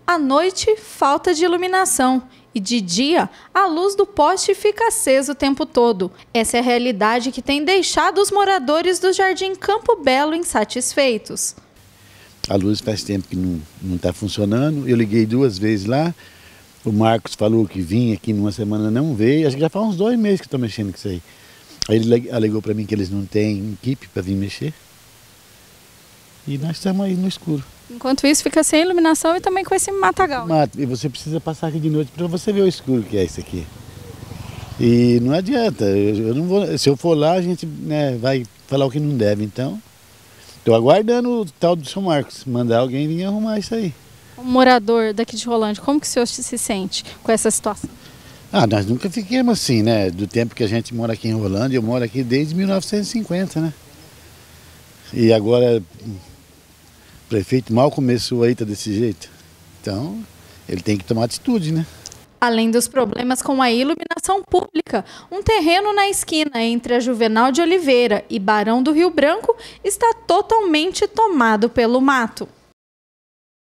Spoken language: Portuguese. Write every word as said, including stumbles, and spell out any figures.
À noite, falta de iluminação. E de dia, a luz do poste fica acesa o tempo todo. Essa é a realidade que tem deixado os moradores do Jardim Campo Belo insatisfeitos. A luz faz tempo que não está funcionando. Eu liguei duas vezes lá. O Marcos falou que vinha aqui numa semana, não veio. Acho que já faz uns dois meses que estou mexendo com isso aí. Aí ele alegou para mim que eles não têm equipe para vir mexer. E nós estamos aí no escuro. Enquanto isso, fica sem iluminação e também com esse matagal. Mato. E você precisa passar aqui de noite para você ver o escuro que é isso aqui. E não adianta. Eu, eu não vou, se eu for lá, a gente, né, vai falar o que não deve. Então, estou aguardando o tal do seu Marcos mandar alguém vir arrumar isso aí. Como morador daqui de Rolândia, como que o senhor se sente com essa situação? Ah, nós nunca fiquemos assim, né? Do tempo que a gente mora aqui em Rolândia, eu moro aqui desde mil novecentos e cinquenta, né? E agora o prefeito mal começou aí, tá desse jeito. Então, ele tem que tomar atitude, né? Além dos problemas com a iluminação pública, um terreno na esquina entre a Juvenal de Oliveira e Barão do Rio Branco está totalmente tomado pelo mato.